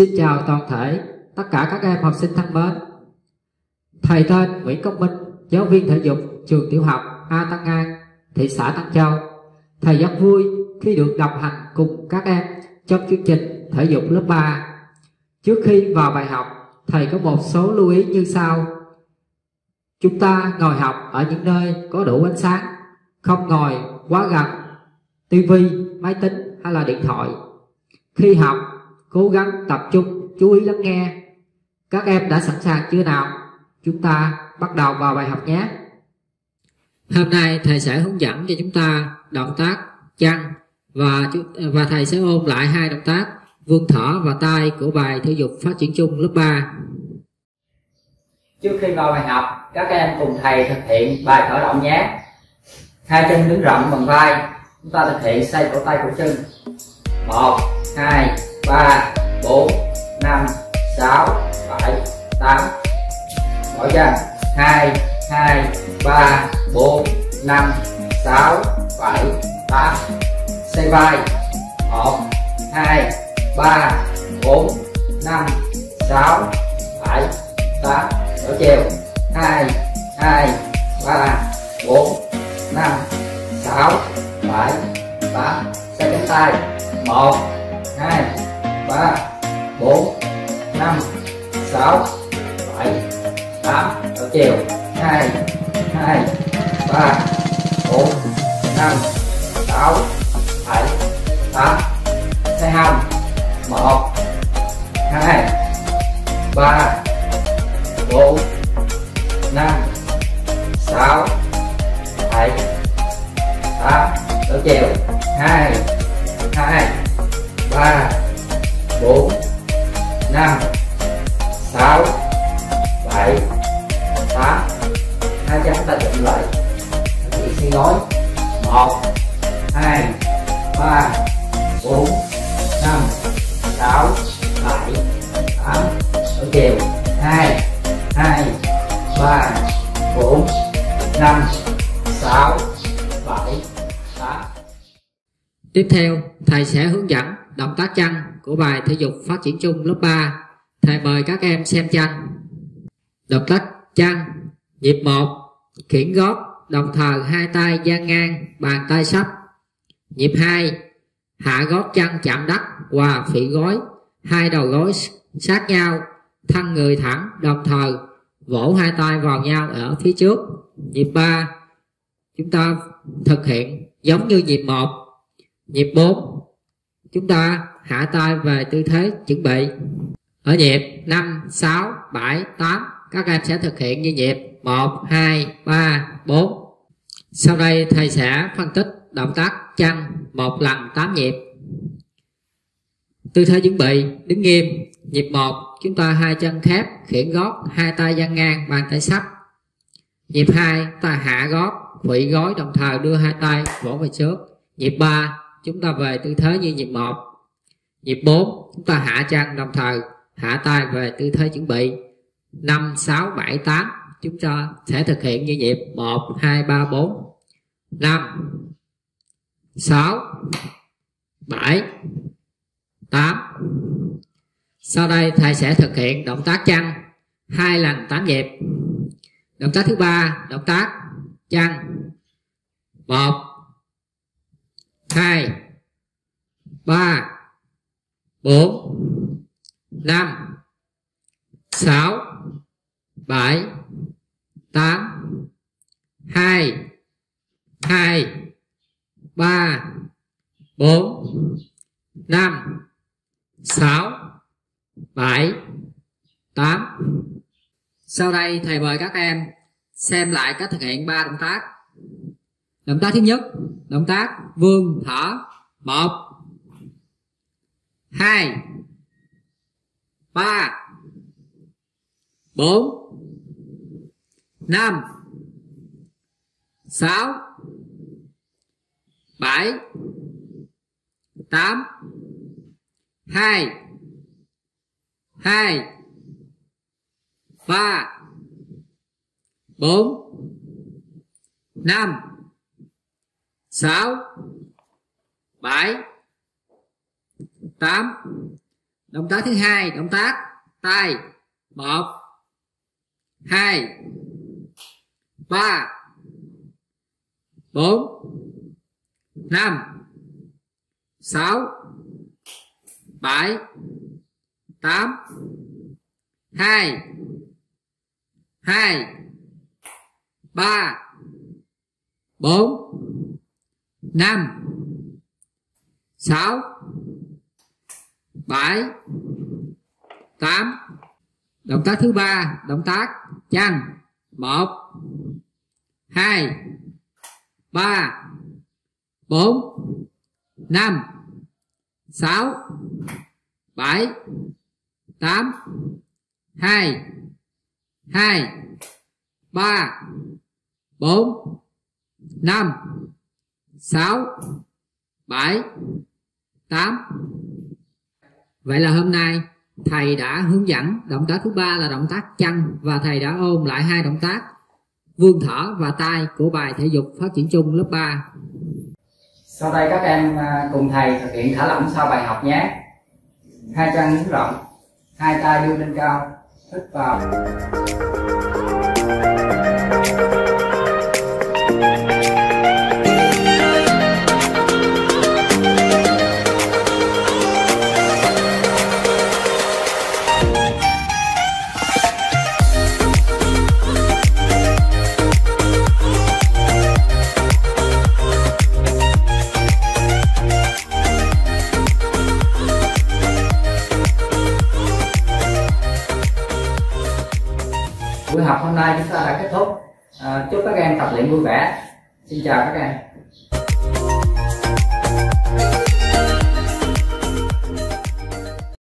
Xin chào toàn thể tất cả các em học sinh thân mến. Thầy tên Nguyễn Công Minh, giáo viên thể dục trường tiểu học A Tăng An, thị xã Tân Châu. Thầy rất vui khi được đồng hành cùng các em trong chương trình thể dục lớp 3. Trước khi vào bài học, thầy có một số lưu ý như sau. Chúng ta ngồi học ở những nơi có đủ ánh sáng, không ngồi quá gần tivi, máy tính hay là điện thoại. Khi học, cố gắng tập trung chú ý lắng nghe. Các em đã sẵn sàng chưa nào? Chúng ta bắt đầu vào bài học nhé. Hôm nay thầy sẽ hướng dẫn cho chúng ta động tác chân và thầy sẽ ôn lại hai động tác vươn thở và tay của bài thể dục phát triển chung lớp 3. Trước khi vào bài học, các em cùng thầy thực hiện bài khởi động nhé. Hai chân đứng rộng bằng vai, chúng ta thực hiện xoay cổ tay cổ chân. 1, 2, 3, 4, 5, 6, 7, 8. Mỗi chân 2, 2, 3, 4, 5, 6, 7, 8. Xoay vai 1, 2, 3, 4, 5, 6, 7, 8. Đổi chiều 2, 2, 3, 4, 5, 6, 7, 8. Xoay cánh tay 1, 2, 3, 4, 5, 6, 7, 8. Đổi chiều 2, 2, 3, 4, 5, 6, 7, 8. Xoay hông 1, 2, 3, 4, 5, 6, 7, 8. Đổi chiều 2, 2, 3, 4, 5, 6, 7, 8. Hai chân ta dựng lại, chỉ suy gối 1, 2, 3, 4, 5, 6, 7, 8. Đổi chiều 2, 2, 3, 4, 5, 6, 7, 8. Tiếp theo, thầy sẽ hướng dẫn động tác chân của bài thể dục phát triển chung lớp 3. Thầy mời các em xem chân. Động tác chân, nhịp 1, kiễng gót, đồng thời hai tay dang ngang, bàn tay sấp. Nhịp 2, hạ gót chân chạm đất và phỉ gối, hai đầu gối sát nhau, thân người thẳng, đồng thời vỗ hai tay vào nhau ở phía trước. Nhịp 3, chúng ta thực hiện giống như nhịp 1. Nhịp 4, chúng ta hạ tay về tư thế chuẩn bị. Ở nhịp 5, 6, 7, 8, các em sẽ thực hiện như nhịp 1, 2, 3, 4. Sau đây thầy sẽ phân tích động tác chân một lần 8 nhịp. Tư thế chuẩn bị, đứng nghiêm. Nhịp 1, chúng ta hai chân khép, khiển gót, hai tay dang ngang, bàn tay sấp. Nhịp 2, ta hạ gót, khuỵu gối, đồng thời đưa hai tay vỗ về trước. Nhịp 3, chúng ta về tư thế như nhịp 1. Nhịp 4, chúng ta hạ chân, đồng thời hạ tay về tư thế chuẩn bị. 5, 6, 7, 8, chúng ta sẽ thực hiện như nhịp 1, 2, 3, 4, 5, 6, 7, 8. Sau đây thầy sẽ thực hiện động tác chân 2 lần 8 nhịp. Động tác thứ 3, động tác chân 1, 2, 3, 4, 5, 6, 7, 8. 2, 2, 3, 4, 5, 6, 7, 8. Sau đây thầy mời các em xem lại cách thực hiện 3 động tác. Động tác thứ nhất, động tác vươn thở. 1, 2, 3, 4, 5, 6, 7, 8. 2, 2, 3, 4, 5, 6, 7, 8. Động tác thứ hai, động tác tay. 1 2 3 4 5 6 7 8 2 2 3 4 5 6 7 8. Động tác thứ ba, động tác chân. 1 2 3 4 5 6 7 8 2 2 3 4 5 6 7 8. Vậy là hôm nay thầy đã hướng dẫn động tác thứ ba là động tác chân, và thầy đã ôn lại 2 động tác vươn thở và tay của bài thể dục phát triển chung lớp 3. Sau đây các em cùng thầy thực hiện thả lỏng sau bài học nhé. 2 chân nới rộng, 2 tay đưa lên cao, hít vào. Buổi học hôm nay chúng ta đã kết thúc. Chúc các em tập luyện vui vẻ. Xin chào các em.